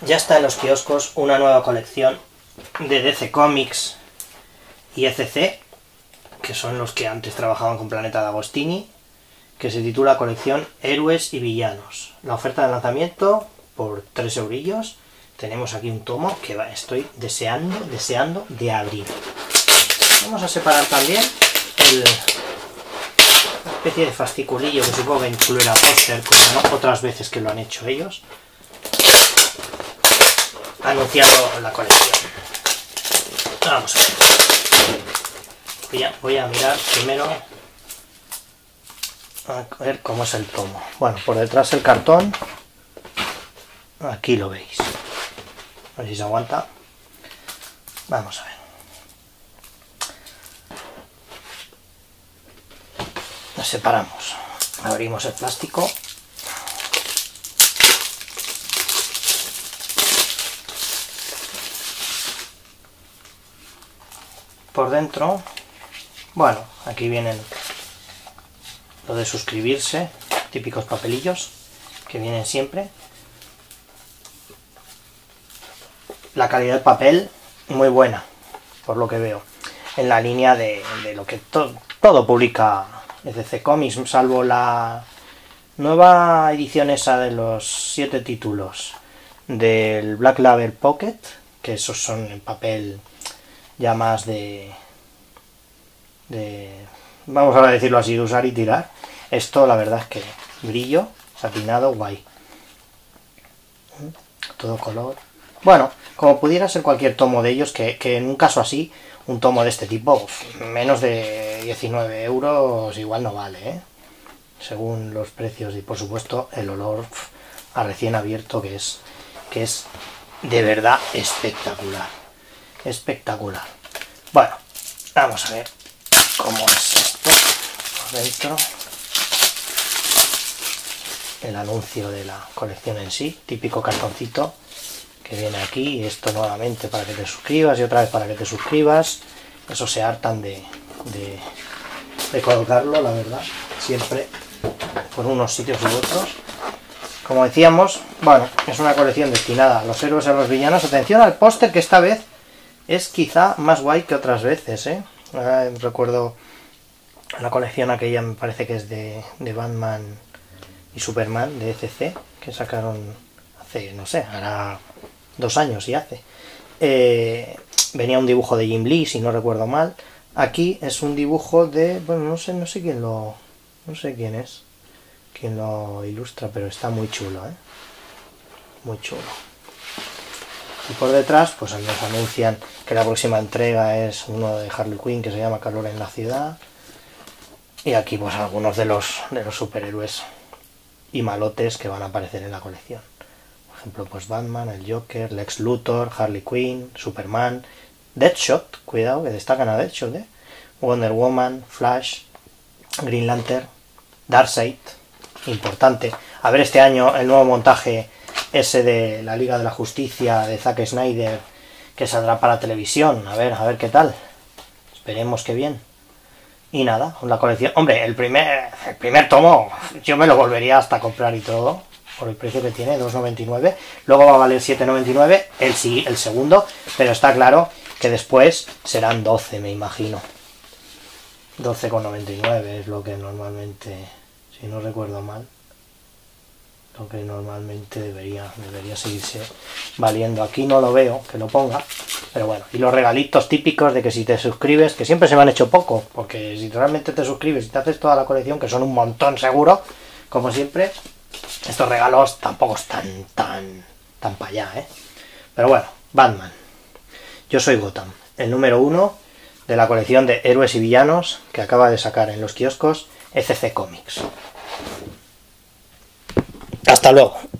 Ya está en los kioscos una nueva colección de DC Comics y ECC, que son los que antes trabajaban con Planeta D'Agostini, que se titula Colección Héroes y Villanos. La oferta de lanzamiento por 3 eurillos. Tenemos aquí un tomo que estoy deseando de abrir. Vamos a separar también una especie de fasciculillo que supongo que incluirá póster, como no otras veces que lo han hecho ellos, anunciando la colección. Vamos a ver. Voy a mirar primero a ver cómo es el tomo. Bueno, por detrás el cartón, aquí lo veis. A ver si se aguanta. Vamos a ver. Nos separamos. Abrimos el plástico. Por dentro, bueno, aquí vienen lo de suscribirse, típicos papelillos que vienen siempre. La calidad del papel muy buena, por lo que veo, en la línea de lo que todo publica DC Comics, salvo la nueva edición esa de los 7 títulos del Black Label Pocket, que esos son en papel ya más de vamos a decirlo así, de usar y tirar. Esto la verdad es que brillo, satinado, guay, todo color. Bueno, como pudiera ser cualquier tomo de ellos, que en un caso así, un tomo de este tipo, menos de 19 euros igual no vale, ¿eh? Según los precios, y por supuesto el olor a recién abierto, que es de verdad espectacular. Espectacular. Bueno, vamos a ver cómo es esto por dentro. El anuncio de la colección en sí, típico cartoncito que viene aquí, y esto nuevamente para que te suscribas y otra vez para que te suscribas. Eso se hartan de colocarlo, la verdad, siempre por unos sitios u otros. Como decíamos, bueno, es una colección destinada a los héroes y a los villanos. Atención al póster, que esta vez es quizá más guay que otras veces, ¿eh? Ahora recuerdo la colección aquella, me parece que es de Batman y Superman, de ECC, que sacaron hace, no sé, ahora 2 años y hace. Venía un dibujo de Jim Lee, si no recuerdo mal. Aquí es un dibujo de, bueno, no sé quién lo, no sé quién es, quién lo ilustra, pero está muy chulo, ¿eh? Muy chulo. Y por detrás, pues nos anuncian que la próxima entrega es uno de Harley Quinn, que se llama Calor en la Ciudad. Y aquí pues algunos de los superhéroes y malotes que van a aparecer en la colección. Por ejemplo, pues Batman, el Joker, Lex Luthor, Harley Quinn, Superman, Deadshot, cuidado que destacan a Deadshot, ¿eh? Wonder Woman, Flash, Green Lantern, Darkseid, importante. A ver este año el nuevo montaje ese de la Liga de la Justicia de Zack Snyder, que saldrá para televisión. A ver qué tal. Esperemos que bien. Y nada, la colección. Hombre, el primer tomo yo me lo volvería hasta a comprar y todo, por el precio que tiene, 2,99. Luego va a valer 7,99 el segundo, pero está claro que después serán 12, me imagino. 12,99 es lo que normalmente, si no recuerdo mal, lo que normalmente debería seguirse valiendo. Aquí no lo veo que lo ponga, pero bueno. Y los regalitos típicos de que si te suscribes, que siempre se me han hecho poco, porque si realmente te suscribes y te haces toda la colección, que son un montón seguro, como siempre, estos regalos tampoco están tan para allá, ¿eh? Pero bueno, Batman. Yo soy Gotham, el número 1 de la colección de héroes y villanos que acaba de sacar en los kioscos ECC Comics. Hasta luego.